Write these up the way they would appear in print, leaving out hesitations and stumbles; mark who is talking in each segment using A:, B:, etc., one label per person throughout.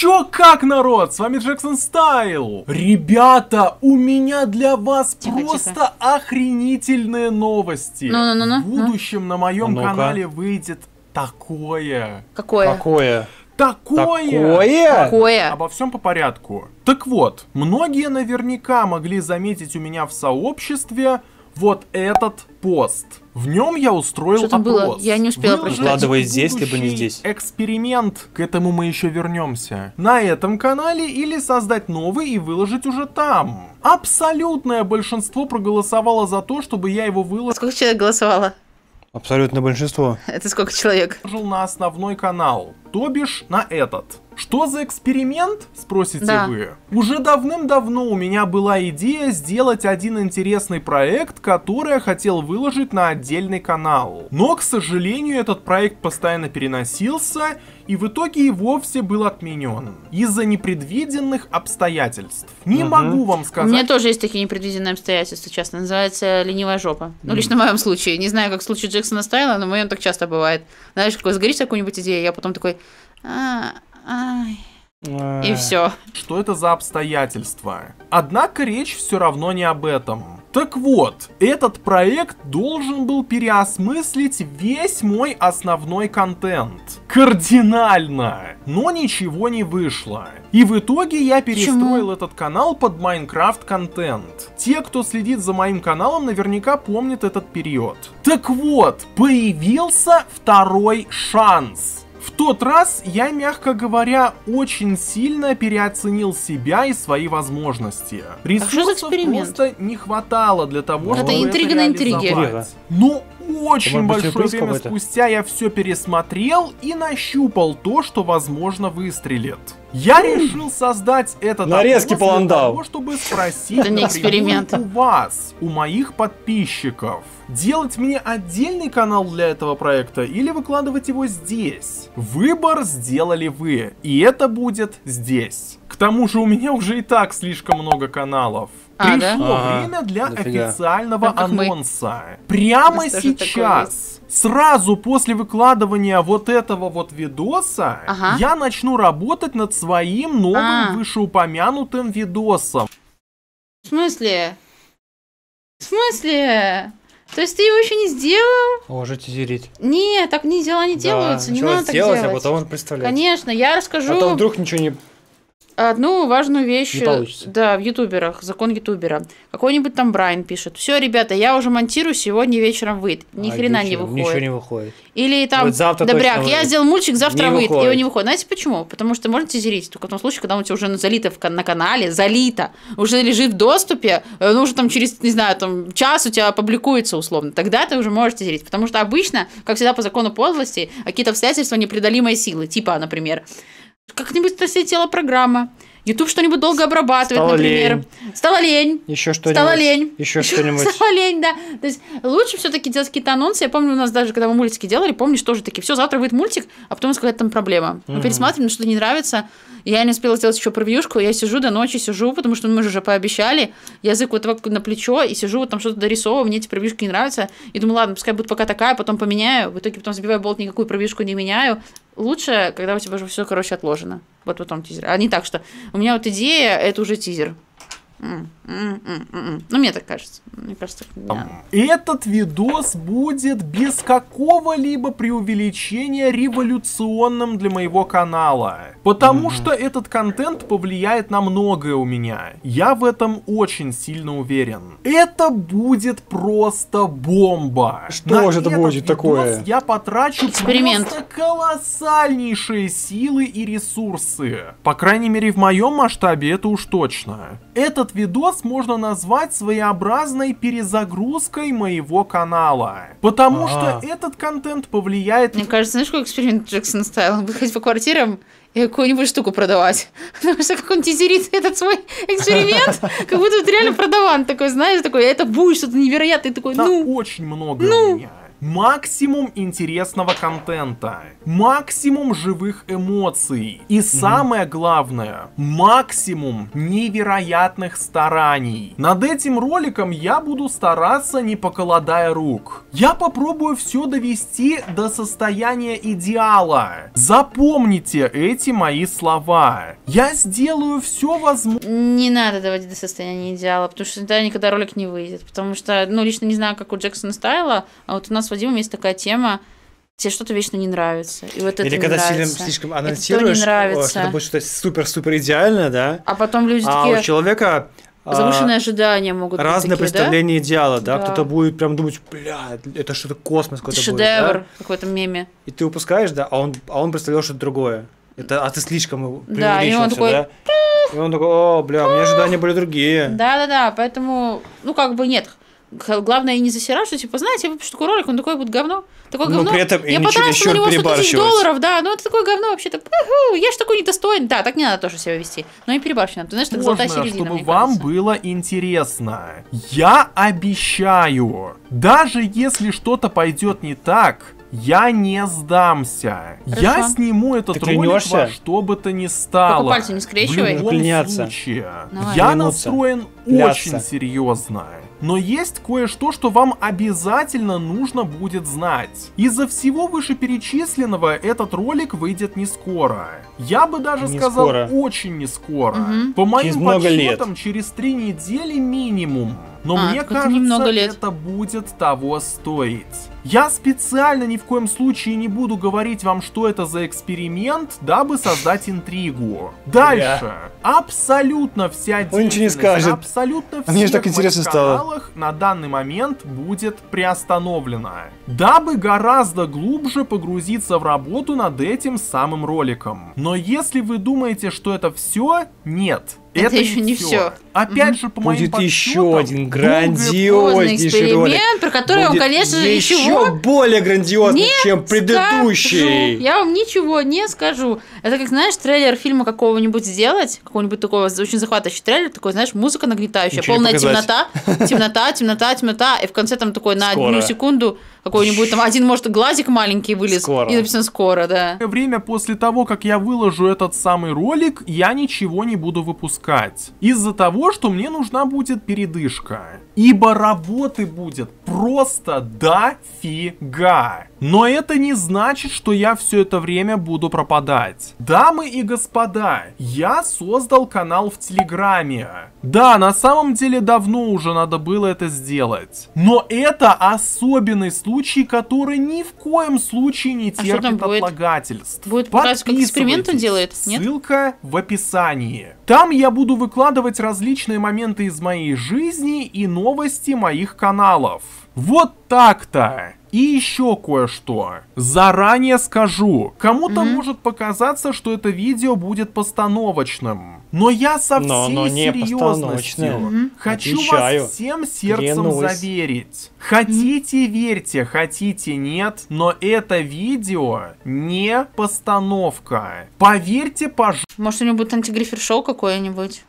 A: Чё как, народ? С вами Джексон Стайл. Ребята, у меня для вас просто охренительные новости. В будущем на моем канале выйдет такое.
B: Какое?
A: Такое? Обо всем по порядку. Так вот, многие наверняка могли заметить у меня в сообществе вот этот пост. В нем я устроил опрос.
C: Было? Я не успела прочитать.
B: Вкладывай здесь, либо не здесь.
A: Эксперимент. К этому мы еще вернемся. На этом канале или создать новый и выложить уже там. Абсолютное большинство проголосовало за то, чтобы я его выложил.
C: Сколько человек голосовало?
B: Абсолютно большинство.
C: Это сколько человек?
A: На основной канал, то бишь на этот. Что за эксперимент, спросите вы? Уже давным-давно у меня была идея сделать один интересный проект, который я хотел выложить на отдельный канал. Но, к сожалению, этот проект постоянно переносился, и в итоге и вовсе был отменен. Из-за непредвиденных обстоятельств. Не могу вам сказать...
C: У меня тоже есть такие непредвиденные обстоятельства, честно. Называется ленивая жопа. Ну, лично в моем случае. Не знаю, как в случае Джексона Стайла, но в моем так часто бывает. Знаешь, какой сгоришь какую-нибудь идею, я потом такой... И все.
A: Что это за обстоятельства? Однако речь все равно не об этом. Так вот, этот проект должен был переосмыслить весь мой основной контент. Кардинально! Но ничего не вышло. И в итоге я перестроил этот канал под Майнкрафт контент. Те, кто следит за моим каналом, наверняка помнят этот период. Так вот, появился второй шанс. В тот раз я, мягко говоря, очень сильно переоценил себя и свои возможности. Ресурсов просто не хватало для того, чтобы это
C: интрига на интриге.
A: Но очень большое время спустя я все пересмотрел и нащупал то, что, возможно, выстрелит. Я решил создать этот опрос для того, чтобы спросить, например, у вас, у моих подписчиков, делать мне отдельный канал для этого проекта или выкладывать его здесь? Выбор сделали вы, и это будет здесь. К тому же у меня уже и так слишком много каналов. Пришло время для официального анонса. Прямо сейчас, сразу после выкладывания вот этого вот видоса, я начну работать над своим новым вышеупомянутым видосом.
C: В смысле? В смысле? То есть ты его еще не сделал?
B: Уже тизерить.
C: Нет, так дела не делаются, не надо так делать.
B: А потом он представляет.
C: Конечно, я расскажу.
B: А то вдруг ничего не...
C: Одну важную вещь,
B: да,
C: в ютуберах, закон ютубера. Какой-нибудь там Брайан пишет: все, ребята, я уже монтирую, сегодня вечером выйдет. Ни хрена не выходит.
B: Ничего не выходит.
C: Или там, Добряк, я сделал мультик, завтра выйдет, и он не выходит. Знаете почему? Потому что можно тизерить только в том случае, когда у тебя уже залито на канале, уже лежит в доступе, ну уже там через, не знаю, там час у тебя публикуется условно. Тогда ты уже можешь тизерить. Потому что обычно, как всегда по закону подлости, какие-то обстоятельства непреодолимой силы. Типа, например, как-нибудь слетела программа, YouTube что-нибудь долго обрабатывает, например. Стало лень.
B: Еще что-нибудь.
C: Стало лень.
B: Еще что-нибудь.
C: Стало лень, да. То есть лучше все-таки делать какие-то анонсы. Я помню, у нас даже, когда мы мультики делали, помнишь, тоже такие: все, завтра выйдет мультик, а потом какая-то там проблема. Мы пересматриваем, что-то не нравится. Я не успела сделать еще превьюшку, я сижу до ночи, потому что мы же уже пообещали. Язык вот так на плечо, и сижу, вот там что-то дорисовываю, мне эти превьюшки не нравятся. И думаю, ладно, пускай будет пока такая, потом поменяю. В итоге потом забиваю болт, никакую превьюшку не меняю. Лучше, когда у тебя уже все, короче, отложено. Вот потом тизер. А не так, что у меня вот идея, это уже тизер. Ну, мне так кажется. Мне кажется, да.
A: Этот видос будет без какого-либо преувеличения революционным для моего канала. Потому что этот контент повлияет на многое у меня. Я в этом очень сильно уверен. Это будет просто бомба.
B: Что же это будет такое?
A: Я потрачу просто колоссальнейшие силы и ресурсы. По крайней мере, в моем масштабе это уж точно. Этот видос можно назвать своеобразной перезагрузкой моего канала. Потому что этот контент повлияет...
C: Мне кажется, знаешь, какой эксперимент Джексон Стайл? Он будет ходить по квартирам и какую-нибудь штуку продавать. Потому что как он тизерит этот свой эксперимент, как будто вот реально продаван такой, знаешь, такой, это будет что-то невероятное, такой,
A: очень много у меня. максимум интересного контента, максимум живых эмоций и самое главное, максимум невероятных стараний. Над этим роликом я буду стараться, не покладая рук. Я попробую все довести до состояния идеала. Запомните эти мои слова. Я сделаю все возможное.
C: Не надо доводить до состояния идеала, потому что тогда никогда ролик не выйдет. Потому что, ну, лично не знаю, как у Джексона Стайла, а вот у нас с Вадимом есть такая тема, тебе что-то вечно не нравится. И вот это
B: или
C: не
B: когда
C: нравится.
B: слишком анонсируешь, что это будет что-то супер-супер идеальное, да?
C: А потом люди такие...
B: А у человека...
C: Завышенные ожидания могут быть
B: разные
C: такие,
B: представления идеала, да?
C: Да.
B: Кто-то будет прям думать, бля, это что-то космос какой-то будет.
C: Шедевр,
B: Да?
C: какой-то меме.
B: И ты упускаешь, да, а он представлял что-то другое. А ты слишком
C: Да, и он
B: преувеличился,
C: такой...
B: да? И он такой, о, бля, у меня ожидания были другие.
C: Да-да-да, поэтому, ну, как бы нет. Главное, и не засирать, что, типа, знаете, я выпущу такой ролик, он такой будет говно. Такое говно.
B: При этом
C: я потратила на него $100 000, да, ну это такое говно вообще, так, я ж такой недостойный. Да, так не надо тоже себя вести. Но и перебарщи надо, ты знаешь, так золотая середина,
A: чтобы вам было интересно. Я обещаю, даже если что-то пойдет не так, я не сдамся.
C: Хорошо.
A: Я сниму этот ролик во что бы то ни стало.
C: Только пальцы не скрещивай.
A: В любом случае.
C: Давай.
A: Я настроен очень серьезно. Но есть кое-что, что вам обязательно нужно будет знать. Из-за всего вышеперечисленного этот ролик выйдет не скоро. Я бы даже сказал, очень не скоро. По моим подсчетам, через 3 недели минимум. Но мне кажется, это будет того стоить. Я специально ни в коем случае не буду говорить вам, что это за эксперимент, дабы создать интригу. Дальше. Абсолютно вся деятельность, абсолютно все
B: так интересно стало.
A: На данный момент будет приостановлена, дабы гораздо глубже погрузиться в работу над этим самым роликом. Но если вы думаете, что это все, нет.
C: Это еще не все.
A: Опять же, по моим
B: подсчетам, будет еще один грандиознейший ролик,
C: про который он, конечно же,
B: еще более грандиозный, чем предыдущий.
C: Я вам ничего не скажу. Это как, знаешь, трейлер фильма какого-нибудь сделать, какого-нибудь такого очень захватывающий трейлер, такой, знаешь, музыка нагнетающая, ничего полная темнота, и в конце там такой на одну секунду какой-нибудь там один, может, глазик маленький вылез, и написано «скоро», да.
A: Время после того, как я выложу этот самый ролик, я ничего не буду выпускать. Из-за того, что мне нужна будет передышка. Ибо работы будет просто дофига. Но это не значит, что я все это время буду пропадать. Дамы и господа, я создал канал в Телеграме. Да, на самом деле давно уже надо было это сделать. Но это особенный случай, который ни в коем случае не терпит отлагательств.
C: Будет показывать, как эксперимент он делает? Нет?
A: Ссылка в описании. Там я буду выкладывать различные моменты из моей жизни и новости моих каналов. Вот так-то. И еще кое-что. Заранее скажу, кому-то может показаться, что это видео будет постановочным. Но я со всей серьезностью хочу вас всем сердцем заверить. Хотите верьте, хотите нет, но это видео не постановка. Поверьте, пожалуйста.
C: Может, у него будет антигрифер-шоу какое-нибудь?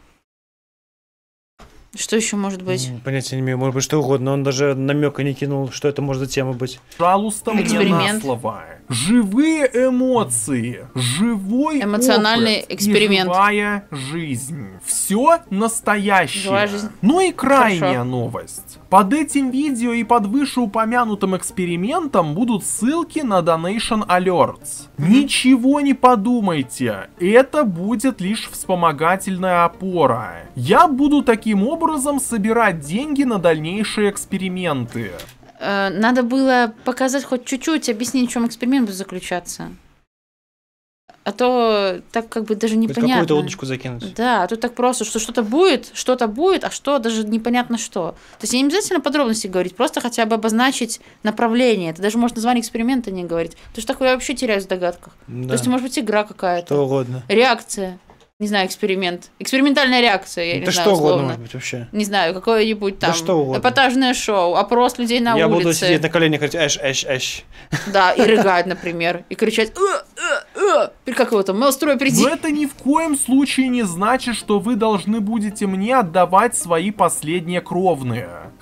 C: Что еще может быть?
B: Понятия не имею, может быть что угодно. Он даже намека не кинул, что это может за тема быть.
A: Пожалуйста, мне на слово. Живые эмоции, живой
C: эмоциональный
A: опыт
C: эксперимент.
A: И живая жизнь. Все настоящее. Ну и крайняя новость. Под этим видео и под вышеупомянутым экспериментом будут ссылки на Donation Alerts. Ничего не подумайте, это будет лишь вспомогательная опора. Я буду таким образом собирать деньги на дальнейшие эксперименты.
C: Надо было показать хоть чуть-чуть, объяснить, в чем эксперимент будет заключаться. А то так как бы даже непонятно.
B: Какую-то удочку закинуть.
C: Да, а тут так просто, что что-то будет, а что даже непонятно что. То есть не обязательно подробности говорить, просто хотя бы обозначить направление. Это даже может название эксперимента не говорить. Потому что такое я вообще теряюсь в догадках. Да. То есть может быть игра какая-то.
B: Что угодно.
C: Реакция. Не знаю, эксперимент. Экспериментальная реакция, я не знаю,
B: что
C: условно.
B: Угодно, может быть, вообще.
C: Не знаю, какое-нибудь там
B: да
C: эпатажное шоу, опрос людей на улице.
B: Я буду сидеть на коленях и говорить эш.
C: Да, и рыгать, например, и кричать как его там, Мелстрой, приди.
A: Но это ни в коем случае не значит, что вы должны будете мне отдавать свои последние кровные.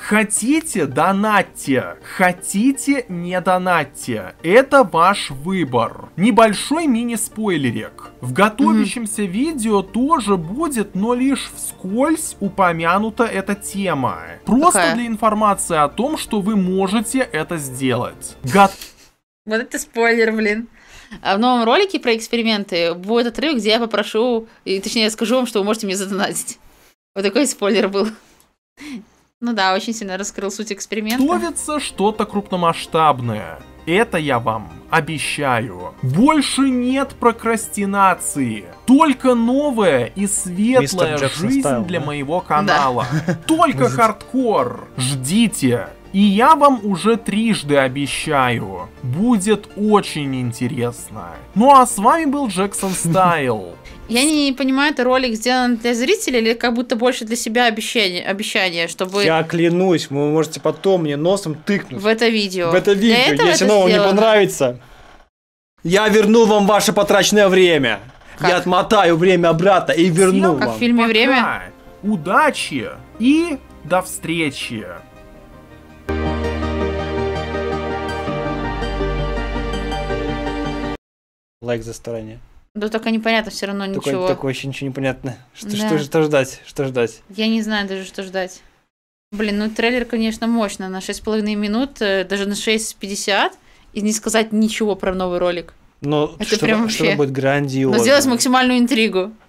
A: Хотите — донатьте, хотите — не донатьте. Это ваш выбор. Небольшой мини-спойлерик. В готовящемся видео тоже будет, но лишь вскользь упомянута эта тема. Просто для информации о том, что вы можете это сделать.
C: Вот это спойлер, блин. А в новом ролике про эксперименты будет отрывок, где я попрошу, точнее, я скажу вам, что вы можете мне задонатить. Вот такой спойлер был. Ну да, очень сильно раскрыл суть эксперимента.
A: Готовится что-то крупномасштабное. Это я вам обещаю. Больше нет прокрастинации. Только новая и светлая жизнь для моего канала. Только хардкор. Ждите. И я вам уже трижды обещаю. Будет очень интересно. Ну а с вами был Джексон Стайл.
C: Я не понимаю, это ролик сделан для зрителей или как будто больше для себя обещание, чтобы...
B: Я клянусь, вы можете потом мне носом тыкнуть.
C: В это видео.
B: В это видео, если оно вам не понравится. Я верну вам ваше потраченное время. Как? Я отмотаю время обратно и верну вам.
C: Как в фильме «Время».
A: Удачи и до встречи.
B: Лайк за старание.
C: Да только непонятно все равно ничего.
B: Такое вообще ничего не понятно. Что ждать? Что ждать?
C: Я не знаю даже, что ждать. Блин, ну трейлер, конечно, мощно. На 6,5 минут, даже на 6:50. И не сказать ничего про новый ролик.
B: Но это прям вообще... Что-то будет грандиозно.
C: Но сделать максимальную интригу.